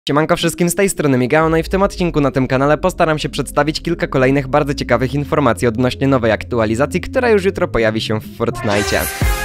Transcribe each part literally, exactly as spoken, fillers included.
Siemanko wszystkim, z tej strony Migao, no i w tym odcinku na tym kanale postaram się przedstawić kilka kolejnych bardzo ciekawych informacji odnośnie nowej aktualizacji, która już jutro pojawi się w Fortnite.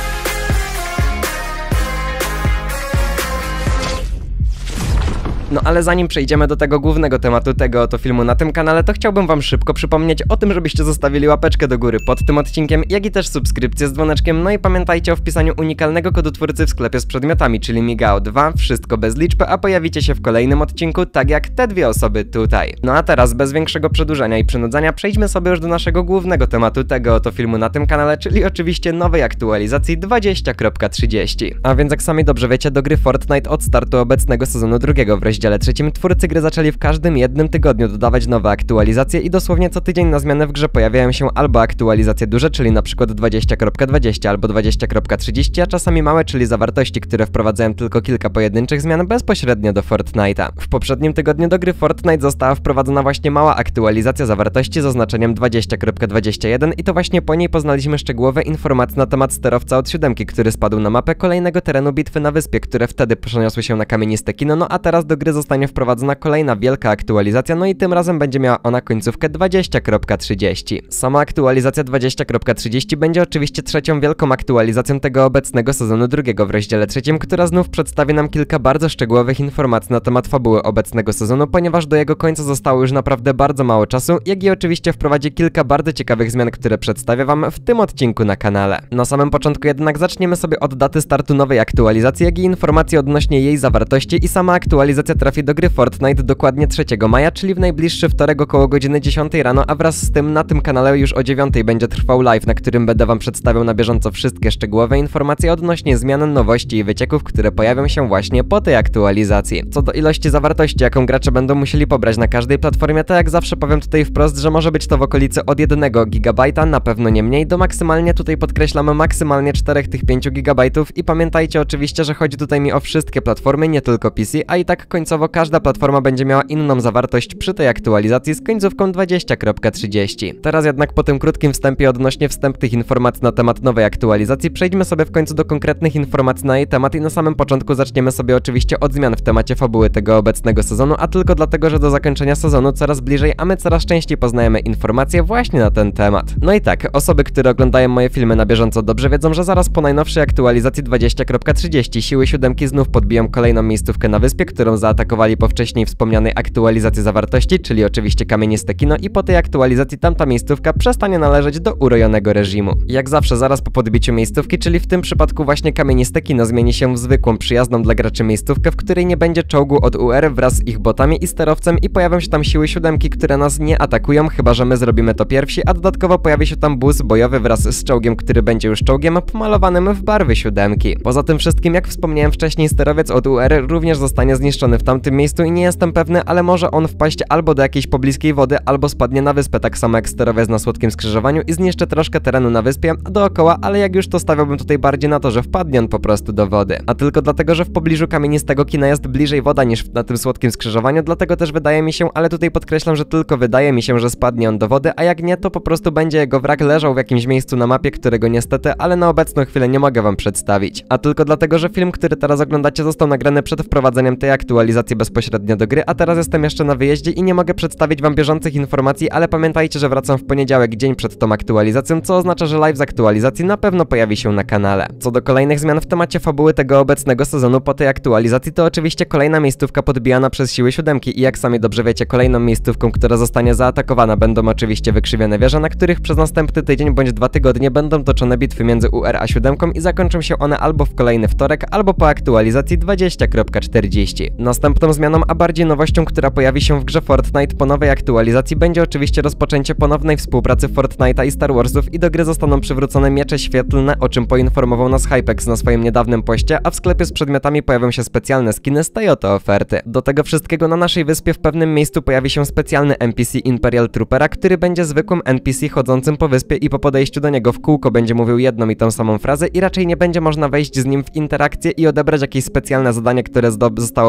No ale zanim przejdziemy do tego głównego tematu tego oto filmu na tym kanale, to chciałbym wam szybko przypomnieć o tym, żebyście zostawili łapeczkę do góry pod tym odcinkiem, jak i też subskrypcję z dzwoneczkiem, no i pamiętajcie o wpisaniu unikalnego kodu twórcy w sklepie z przedmiotami, czyli Migao dwa, wszystko bez liczby, a pojawicie się w kolejnym odcinku, tak jak te dwie osoby tutaj. No a teraz, bez większego przedłużania i przynudzania, przejdźmy sobie już do naszego głównego tematu tego oto filmu na tym kanale, czyli oczywiście nowej aktualizacji dwadzieścia kropka trzydzieści. A więc jak sami dobrze wiecie, do gry Fortnite od startu obecnego sezonu drugiego w rozdziale trzecim twórcy gry zaczęli w każdym jednym tygodniu dodawać nowe aktualizacje i dosłownie co tydzień na zmianę w grze pojawiają się albo aktualizacje duże, czyli na przykład dwadzieścia kropka dwadzieścia albo dwadzieścia kropka trzydzieści, a czasami małe, czyli zawartości, które wprowadzają tylko kilka pojedynczych zmian bezpośrednio do Fortnite'a. W poprzednim tygodniu do gry Fortnite została wprowadzona właśnie mała aktualizacja zawartości z oznaczeniem dwadzieścia kropka dwadzieścia jeden i to właśnie po niej poznaliśmy szczegółowe informacje na temat sterowca od siódemki, który spadł na mapę kolejnego terenu bitwy na wyspie, które wtedy przeniosły się na kamieniste kino, no a teraz do gry zostanie wprowadzona kolejna wielka aktualizacja, no i tym razem będzie miała ona końcówkę dwadzieścia kropka trzydzieści. Sama aktualizacja dwadzieścia kropka trzydzieści będzie oczywiście trzecią wielką aktualizacją tego obecnego sezonu drugiego w rozdziale trzecim, która znów przedstawi nam kilka bardzo szczegółowych informacji na temat fabuły obecnego sezonu, ponieważ do jego końca zostało już naprawdę bardzo mało czasu, jak i oczywiście wprowadzi kilka bardzo ciekawych zmian, które przedstawię wam w tym odcinku na kanale. Na samym początku jednak zaczniemy sobie od daty startu nowej aktualizacji, jak i informacji odnośnie jej zawartości i sama aktualizacja trafi do gry Fortnite dokładnie trzeciego maja, czyli w najbliższy wtorek około godziny dziesiątej rano, a wraz z tym na tym kanale już o dziewiątej będzie trwał live, na którym będę wam przedstawiał na bieżąco wszystkie szczegółowe informacje odnośnie zmian, nowości i wycieków, które pojawią się właśnie po tej aktualizacji. Co do ilości zawartości, jaką gracze będą musieli pobrać na każdej platformie, to jak zawsze powiem tutaj wprost, że może być to w okolicy od jednego gigabajta, na pewno nie mniej, do maksymalnie, tutaj podkreślamy maksymalnie czterech tych pięciu gigabajtów i pamiętajcie oczywiście, że chodzi tutaj mi o wszystkie platformy, nie tylko P C, a i tak końcowo każda platforma będzie miała inną zawartość przy tej aktualizacji z końcówką dwadzieścia kropka trzydzieści. Teraz jednak po tym krótkim wstępie odnośnie wstępnych informacji na temat nowej aktualizacji przejdźmy sobie w końcu do konkretnych informacji na jej temat i na samym początku zaczniemy sobie oczywiście od zmian w temacie fabuły tego obecnego sezonu, a tylko dlatego, że do zakończenia sezonu coraz bliżej, a my coraz częściej poznajemy informacje właśnie na ten temat. No i tak, osoby, które oglądają moje filmy na bieżąco dobrze wiedzą, że zaraz po najnowszej aktualizacji dwadzieścia kropka trzydzieści siły siódemki znów podbiją kolejną miejscówkę na wyspie, którą zaatakowali po wcześniej wspomnianej aktualizacji zawartości, czyli oczywiście kamieniste kino, i po tej aktualizacji tamta miejscówka przestanie należeć do urojonego reżimu. Jak zawsze zaraz po podbiciu miejscówki, czyli w tym przypadku właśnie kamieniste kino zmieni się w zwykłą, przyjazną dla graczy miejscówkę, w której nie będzie czołgu od U R wraz z ich botami i sterowcem i pojawią się tam siły siódemki, które nas nie atakują, chyba że my zrobimy to pierwsi, a dodatkowo pojawi się tam bus bojowy wraz z czołgiem, który będzie już czołgiem pomalowanym w barwy siódemki. Poza tym wszystkim, jak wspomniałem wcześniej, sterowiec od U R również zostanie zniszczony w tamtym miejscu i nie jestem pewny, ale może on wpaść albo do jakiejś pobliskiej wody, albo spadnie na wyspę, tak samo jak sterowiec na Słodkim Skrzyżowaniu i zniszczy troszkę terenu na wyspie dookoła, ale jak już to stawiałbym tutaj bardziej na to, że wpadnie on po prostu do wody. A tylko dlatego, że w pobliżu kamienistego kina jest bliżej woda niż na tym Słodkim Skrzyżowaniu, dlatego też wydaje mi się, ale tutaj podkreślam, że tylko wydaje mi się, że spadnie on do wody, a jak nie, to po prostu będzie jego wrak leżał w jakimś miejscu na mapie, którego niestety, ale na obecną chwilę nie mogę wam przedstawić. A tylko dlatego, że film, który teraz oglądacie, został nagrany przed wprowadzeniem tej aktualizacji bezpośrednio do gry, a teraz jestem jeszcze na wyjeździe i nie mogę przedstawić wam bieżących informacji, ale pamiętajcie, że wracam w poniedziałek, dzień przed tą aktualizacją, co oznacza, że live z aktualizacji na pewno pojawi się na kanale. Co do kolejnych zmian w temacie fabuły tego obecnego sezonu po tej aktualizacji, to oczywiście kolejna miejscówka podbijana przez siły siódemki i jak sami dobrze wiecie, kolejną miejscówką, która zostanie zaatakowana, będą oczywiście wykrzywione wieże, na których przez następny tydzień bądź dwa tygodnie będą toczone bitwy między U R a siódemką i zakończą się one albo w kolejny wtorek, albo po aktualizacji dwadzieścia kropka czterdzieści. Następną zmianą, a bardziej nowością, która pojawi się w grze Fortnite po nowej aktualizacji, będzie oczywiście rozpoczęcie ponownej współpracy Fortnite'a i Star Warsów i do gry zostaną przywrócone miecze świetlne, o czym poinformował nas Hypex na swoim niedawnym poście, a w sklepie z przedmiotami pojawią się specjalne skiny z tej oto oferty. Do tego wszystkiego na naszej wyspie w pewnym miejscu pojawi się specjalny N P C Imperial Troopera, który będzie zwykłym N P C chodzącym po wyspie i po podejściu do niego w kółko będzie mówił jedną i tą samą frazę i raczej nie będzie można wejść z nim w interakcję i odebrać jakieś specjalne zadanie, które zostałoby wcześniej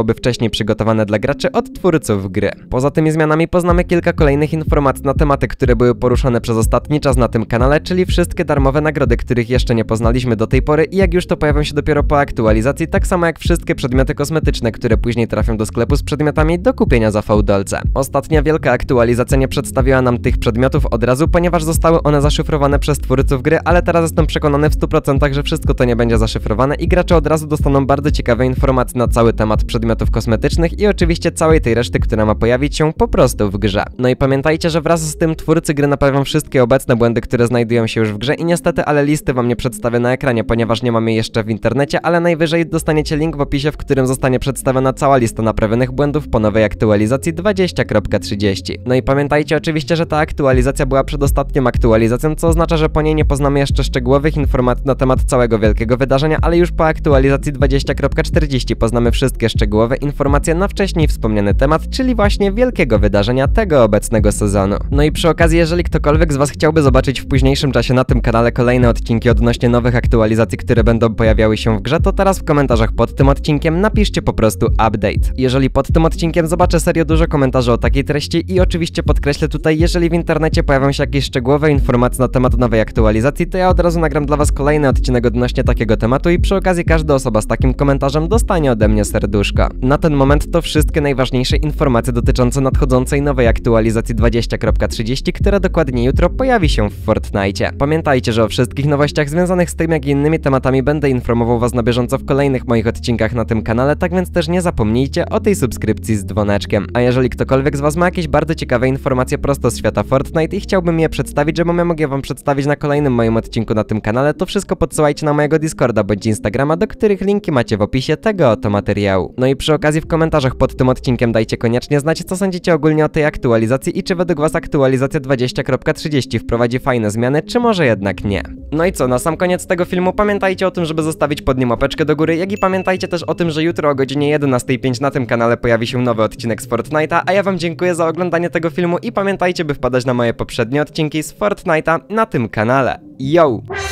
wcześniej przygotowane dla graczy od twórców gry. Poza tymi zmianami poznamy kilka kolejnych informacji na tematy, które były poruszone przez ostatni czas na tym kanale, czyli wszystkie darmowe nagrody, których jeszcze nie poznaliśmy do tej pory i jak już to pojawią się dopiero po aktualizacji, tak samo jak wszystkie przedmioty kosmetyczne, które później trafią do sklepu z przedmiotami do kupienia za fałdolce. Ostatnia wielka aktualizacja nie przedstawiła nam tych przedmiotów od razu, ponieważ zostały one zaszyfrowane przez twórców gry, ale teraz jestem przekonany w stu procentach, że wszystko to nie będzie zaszyfrowane i gracze od razu dostaną bardzo ciekawe informacje na cały temat przedmiotów kosmetycznych i oczywiście całej tej reszty, która ma pojawić się po prostu w grze. No i pamiętajcie, że wraz z tym twórcy gry naprawią wszystkie obecne błędy, które znajdują się już w grze i niestety, ale listy wam nie przedstawię na ekranie, ponieważ nie mamy jeszcze w internecie, ale najwyżej dostaniecie link w opisie, w którym zostanie przedstawiona cała lista naprawionych błędów po nowej aktualizacji dwadzieścia kropka trzydzieści. No i pamiętajcie oczywiście, że ta aktualizacja była przedostatnią aktualizacją, co oznacza, że po niej nie poznamy jeszcze szczegółowych informacji na temat całego wielkiego wydarzenia, ale już po aktualizacji dwadzieścia kropka czterdzieści poznamy wszystkie szczegółowe informacje na wcześniej wspomniany temat, czyli właśnie wielkiego wydarzenia tego obecnego sezonu. No i przy okazji, jeżeli ktokolwiek z was chciałby zobaczyć w późniejszym czasie na tym kanale kolejne odcinki odnośnie nowych aktualizacji, które będą pojawiały się w grze, to teraz w komentarzach pod tym odcinkiem napiszcie po prostu update. Jeżeli pod tym odcinkiem zobaczę serio dużo komentarzy o takiej treści i oczywiście podkreślę tutaj, jeżeli w internecie pojawią się jakieś szczegółowe informacje na temat nowej aktualizacji, to ja od razu nagram dla was kolejny odcinek odnośnie takiego tematu i przy okazji każda osoba z takim komentarzem dostanie ode mnie serduszko. Na ten moment to wszystkie najważniejsze informacje dotyczące nadchodzącej nowej aktualizacji dwadzieścia kropka trzydzieści, która dokładnie jutro pojawi się w Fortnite. Pamiętajcie, że o wszystkich nowościach związanych z tym jak i innymi tematami będę informował was na bieżąco w kolejnych moich odcinkach na tym kanale, tak więc też nie zapomnijcie o tej subskrypcji z dzwoneczkiem. A jeżeli ktokolwiek z was ma jakieś bardzo ciekawe informacje prosto z świata Fortnite i chciałbym je przedstawić, żebym ja mógł je wam przedstawić na kolejnym moim odcinku na tym kanale, to wszystko podsyłajcie na mojego Discorda bądź Instagrama, do których linki macie w opisie tego oto materiału. No i przy okazji w komentarzach pod tym odcinkiem dajcie koniecznie znać, co sądzicie ogólnie o tej aktualizacji i czy według was aktualizacja dwadzieścia kropka trzydzieści wprowadzi fajne zmiany, czy może jednak nie. No i co, na sam koniec tego filmu pamiętajcie o tym, żeby zostawić pod nim łapeczkę do góry, jak i pamiętajcie też o tym, że jutro o godzinie jedenastej zero pięć na tym kanale pojawi się nowy odcinek z Fortnite'a, a ja wam dziękuję za oglądanie tego filmu i pamiętajcie, by wpadać na moje poprzednie odcinki z Fortnite'a na tym kanale. Yo!